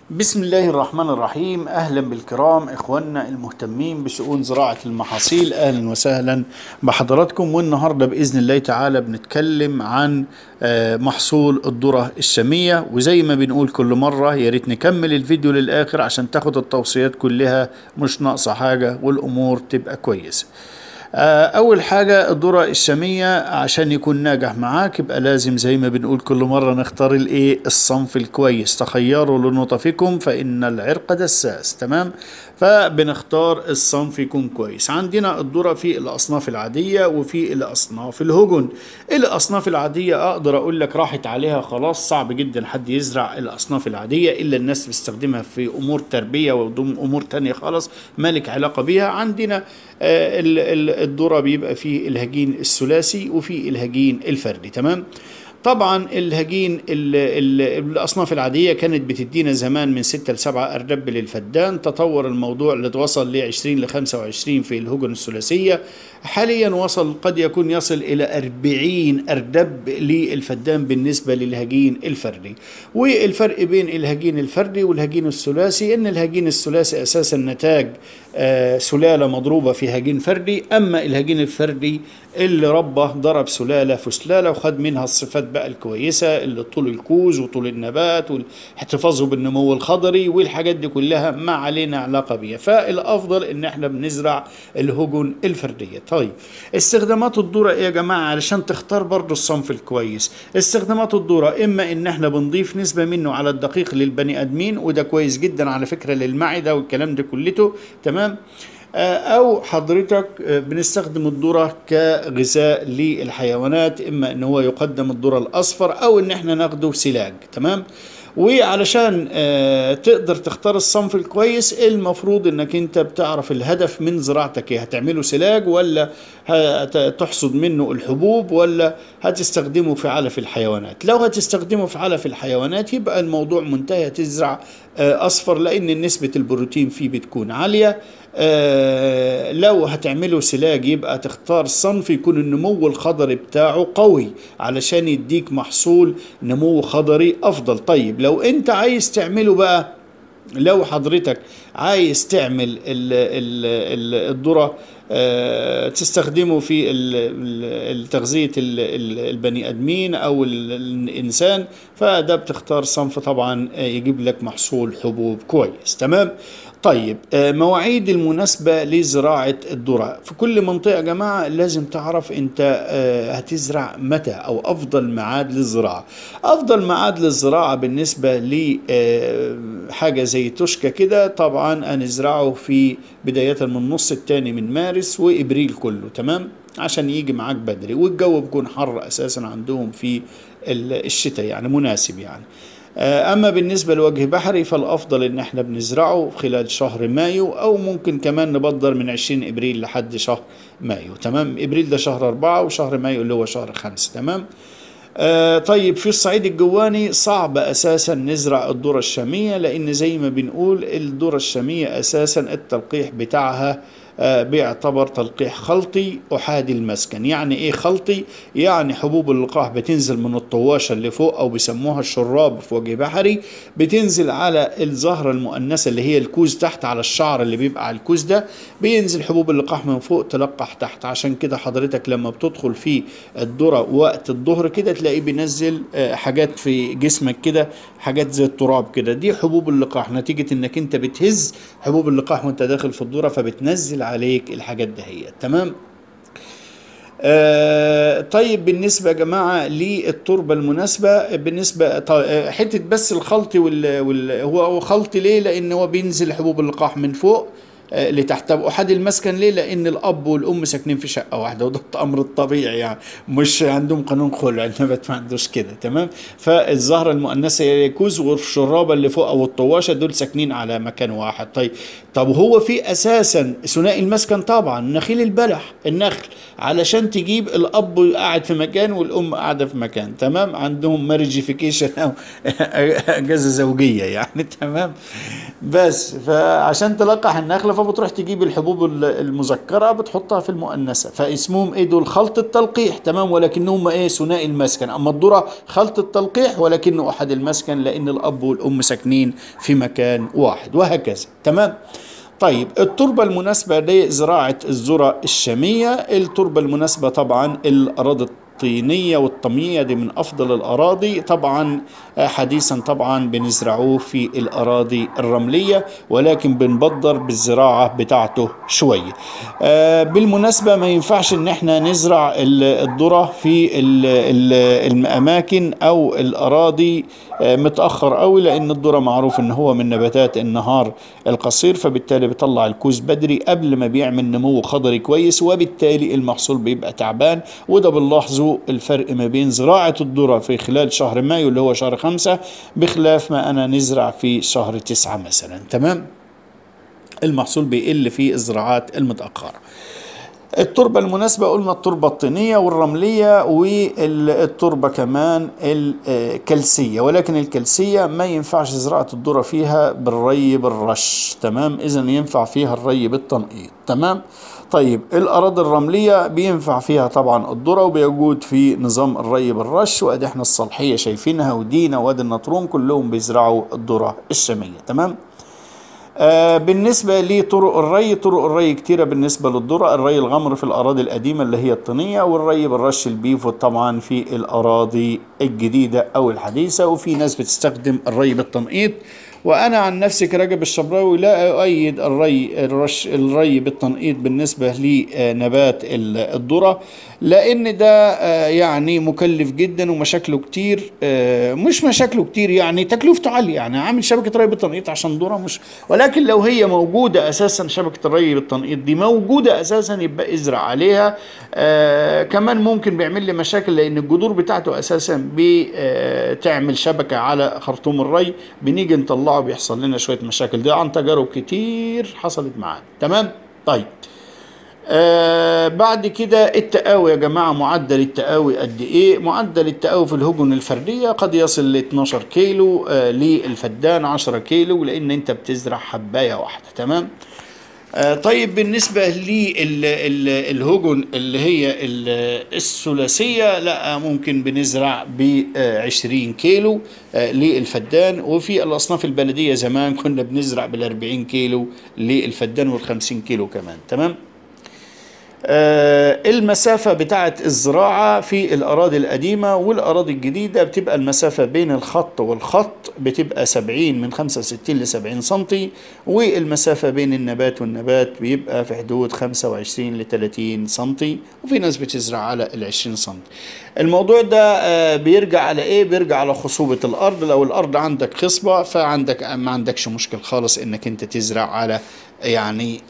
بسم الله الرحمن الرحيم. أهلا بالكرام إخواننا المهتمين بشؤون زراعة المحاصيل، أهلا وسهلا بحضراتكم. والنهاردة بإذن الله تعالى بنتكلم عن محصول الذرة الشامية، وزي ما بنقول كل مرة يا ريت نكمل الفيديو للآخر عشان تاخد التوصيات كلها، مش ناقصة حاجة والأمور تبقى كويسة. أول حاجة الذرة الشامية عشان يكون ناجح معاك يبقى لازم زي ما بنقول كل مرة نختار الصنف الكويس. تخيروا لنطفكم فإن العرق دساس. تمام، فبنختار الصنف يكون كويس. عندنا الذرة في الأصناف العادية وفي الأصناف الهجن. الأصناف العادية أقدر أقول لك راحت عليها خلاص، صعب جدا حد يزرع الأصناف العادية إلا الناس بتستخدمها في أمور تربية وأمور تانية خالص مالك علاقة بيها. عندنا الذرة بيبقى فيه الهجين الثلاثي وفي الهجين الفردي. تمام، طبعا الهجين الاصناف العاديه كانت بتدينا زمان من 6 ل 7 اردب للفدان. تطور الموضوع لتوصل ل 20 ل 25 في الهجن الثلاثيه. حاليا وصل قد يكون يصل الى 40 اردب للفدان بالنسبه للهجين الفردي. والفرق بين الهجين الفردي والهجين الثلاثي ان الهجين الثلاثي اساسا نتاج سلاله مضروبه في هجين فردي، اما الهجين الفردي اللي ضرب سلاله في سلاله وخد منها الصفات بقى الكويسه اللي طول الكوز وطول النبات واحتفاظه بالنمو الخضري والحاجات دي كلها ما علينا علاقه بيها. فالافضل ان احنا بنزرع الهجن الفرديه. طيب، استخدامات الذره ايه يا جماعه علشان تختار برضو الصنف الكويس؟ استخدامات الذره اما ان احنا بنضيف نسبه منه على الدقيق للبني ادمين، وده كويس جدا على فكره للمعده والكلام ده كلته. تمام، او حضرتك بنستخدم الذرة كغذاء للحيوانات، اما ان هو يقدم الذرة الاصفر او ان احنا ناخده سلاج. تمام، وعلشان تقدر تختار الصنف الكويس المفروض انك انت بتعرف الهدف من زراعتك ايه، هتعمله سلاج ولا هتحصد منه الحبوب ولا هتستخدمه في علف الحيوانات. لو هتستخدمه في علف الحيوانات يبقى الموضوع منتهي، هتزرع اصفر لان نسبة البروتين فيه بتكون عالية. لو هتعمله سلاج يبقى تختار صنف يكون النمو الخضري بتاعه قوي علشان يديك محصول نمو خضري افضل. طيب، لو انت عايز تعمله بقى، لو حضرتك عايز تعمل الذرة تستخدمه في التغذية البني ادمين او الانسان، فده بتختار صنف طبعا يجيب لك محصول حبوب كويس. تمام، طيب مواعيد المناسبة لزراعة الذرة في كل منطقة يا جماعة لازم تعرف انت هتزرع متى او افضل ميعاد للزراعة. افضل ميعاد للزراعة بالنسبة لحاجة زي توشكا كده طبعا هنزرعه في بداية من النص الثاني من مارس وابريل كله. تمام، عشان يجي معاك بدري والجو بيكون حر اساسا عندهم في الشتاء، يعني مناسب يعني. اما بالنسبة لوجه بحري فالافضل ان احنا بنزرعه خلال شهر مايو، او ممكن كمان نبدر من 20 ابريل لحد شهر مايو. تمام، ابريل ده شهر 4 وشهر مايو اللي هو شهر 5. تمام، طيب في الصعيد الجواني صعب اساسا نزرع الذرة الشامية، لان زي ما بنقول الذرة الشامية اساسا التلقيح بتاعها بيعتبر تلقيح خلطي أحادي المسكن. يعني ايه خلطي؟ يعني حبوب اللقاح بتنزل من الطواشة اللي فوق او بيسموها الشراب في وجه بحري، بتنزل على الزهرة المؤنثة اللي هي الكوز تحت، على الشعر اللي بيبقى على الكوز ده بينزل حبوب اللقاح من فوق تلقح تحت. عشان كده حضرتك لما بتدخل في الذرة وقت الظهر كده تلاقيه بينزل حاجات في جسمك كده، حاجات زي التراب كده، دي حبوب اللقاح نتيجة انك انت بتهز حبوب اللقاح وانت داخل في الذرة فبتنزل عليك الحاجات دهيت. تمام، طيب بالنسبة يا جماعة للتربة المناسبة، بالنسبة حتة بس الخلط هو خلط ليه؟ لأن هو بينزل حبوب اللقاح من فوق لتحت. أحد المسكن ليه؟ لأن الأب والأم ساكنين في شقة واحدة، وده الأمر الطبيعي يعني، مش عندهم قانون خلع، النبات ما عندوش كده. تمام، فالزهرة المؤنثة يكوز والشرابة اللي فوق أو الطواشة دول ساكنين على مكان واحد. طب هو في أساسا ثنائي المسكن طبعا نخيل البلح، النخل، علشان تجيب الأب قاعد في مكان والأم قاعدة في مكان. تمام، عندهم مارجيفيكيشن أو أجازة زوجية يعني. تمام، بس فعشان تلقح النخلة فبتروح تجيب الحبوب المذكره بتحطها في المؤنثه، فاسمهم ايه دول؟ خلط التلقيح. تمام، ولكنهم ايه؟ ثنائي المسكن. اما الذره خلط التلقيح ولكنه احد المسكن، لان الاب والام ساكنين في مكان واحد، وهكذا. تمام. طيب التربة المناسبة لزراعة الذرة الشامية، التربة المناسبة طبعا الأراضي الطينية والطمية، دي من أفضل الأراضي طبعا. حديثا طبعا بنزرعوه في الأراضي الرملية، ولكن بنبدر بالزراعة بتاعته شوية. بالمناسبة ما ينفعش ان احنا نزرع الذرة في الأماكن أو الأراضي متأخر قوي، لأن الذرة معروف ان هو من نباتات النهار القصير، فبالتالي بيطلع الكوز بدري قبل ما بيعمل نمو خضري كويس، وبالتالي المحصول بيبقى تعبان. وده بنلاحظه الفرق ما بين زراعة الذرة في خلال شهر مايو اللي هو شهر 5 بخلاف ما أنا نزرع في شهر 9 مثلا. تمام، المحصول بيقل في الزراعات المتأخرة. التربة المناسبة قلنا التربة الطينية والرملية والتربة كمان الكلسية، ولكن الكلسية ما ينفعش زراعة الذرة فيها بالري بالرش. تمام، إذن ينفع فيها الري بالتنقيط. تمام. طيب الأراضي الرملية بينفع فيها طبعا الذرة، وبيوجد في نظام الري بالرش، وادي احنا الصالحية شايفينها، ودينا وادي النطرون كلهم بيزرعوا الذرة الشامية. تمام. بالنسبة لطرق الري، طرق الري كتيرة بالنسبة للذرة. الري الغمر في الأراضي القديمة اللي هي الطينية، والري بالرش البيفوت طبعا في الأراضي الجديدة أو الحديثة، وفي ناس بتستخدم الري بالتنقيط. وأنا عن نفسي كراجب الشبراوي لا أؤيد الري بالتنقيط بالنسبة لنبات الذرة، لأن ده يعني مكلف جدا ومشاكله كتير. مش مشاكله كتير يعني تكلفته عالية، يعني عامل شبكة ري بالتنقيط عشان ذرة مش، ولكن لو هي موجودة أساسا شبكة الري بالتنقيط دي موجودة أساسا يبقى ازرع عليها. كمان ممكن بيعمل لي مشاكل، لأن الجذور بتاعته أساسا بتعمل شبكة على خرطوم الري، بنيجي نطلعه بيحصل لنا شوية مشاكل. ده عن تجارب كتير حصلت معانا. تمام. طيب بعد كده التقاوي يا جماعة، معدل التقاوي قد ايه؟ معدل التقاوي في الهجن الفردية قد يصل ل 12 كيلو، للفدان 10 كيلو، لان انت بتزرع حباية واحدة. تمام. طيب بالنسبة للهجن اللي هي الثلاثية، لا ممكن بنزرع ب20 كيلو للفدان، وفي الأصناف البلدية زمان كنا بنزرع بال40 كيلو للفدان وال50 كيلو كمان. تمام. المسافة بتاعت الزراعة في الأراضي القديمة والأراضي الجديدة بتبقى المسافة بين الخط والخط بتبقى 70 من 65 ل 70 سنتي، والمسافة بين النبات والنبات بيبقى في حدود 25 ل 30 سنتي، وفي ناس بتزرع على ال 20 سنتي. الموضوع ده بيرجع على ايه؟ بيرجع على خصوبة الأرض. لو الأرض عندك خصبة فعندك ما عندكش مشكل خالص انك انت تزرع على يعني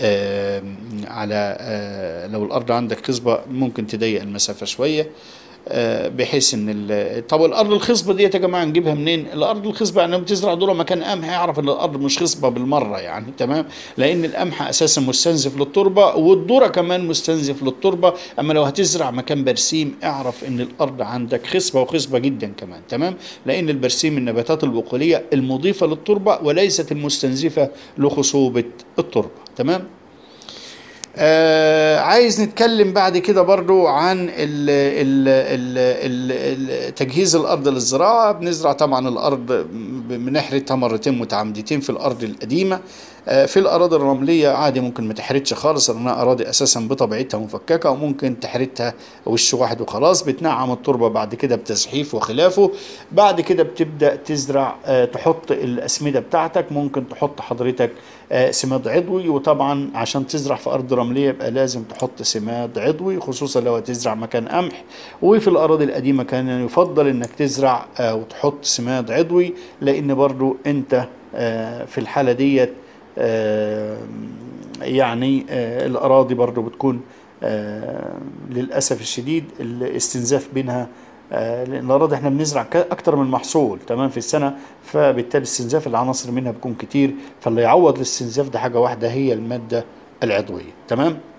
لو الارض عندك خصبه ممكن تضيق المسافه شويه، بحيث ان طب الارض الخصبه دي يا جماعه نجيبها منين؟ الارض الخصبه يعني لما بتزرع ذره مكان قمح يعرف ان الارض مش خصبه بالمره يعني. تمام، لان القمح اساسا مستنزف للتربه، والذره كمان مستنزف للتربه. اما لو هتزرع مكان برسيم اعرف ان الارض عندك خصبه وخصبه جدا كمان. تمام، لان البرسيم النباتات البقوليه المضيفه للتربه وليست المستنزفه لخصوبه التربه. تمام. عايز نتكلم بعد كده برضو عن تجهيز الأرض للزراعة. بنزرع طبعا الأرض بنحرثها مرتين متعمدتين في الأرض القديمة. في الأراضي الرملية عادي ممكن ما تحرثش خالص، لأنها أراضي أساسا بطبيعتها مفككة، وممكن تحرثها وش واحد وخلاص. بتنعم التربة بعد كده بتزحيف وخلافه. بعد كده بتبدأ تزرع، تحط الأسمدة بتاعتك. ممكن تحط حضرتك سماد عضوي، وطبعا عشان تزرع في أرض رملية يبقى لازم تحط سماد عضوي، خصوصا لو هتزرع مكان قمح. وفي الأراضي القديمة كان يفضل إنك تزرع وتحط سماد عضوي، لأن برضو أنت في الحالة ديت يعني الأراضي برضو بتكون للأسف الشديد الاستنزاف بينها، لأن الأراضي احنا بنزرع أكتر من محصول تمام في السنة، فبالتالي استنزاف العناصر منها بيكون كتير. فاللي يعوض الاستنزاف ده حاجة واحدة، هي المادة العضوية. تمام.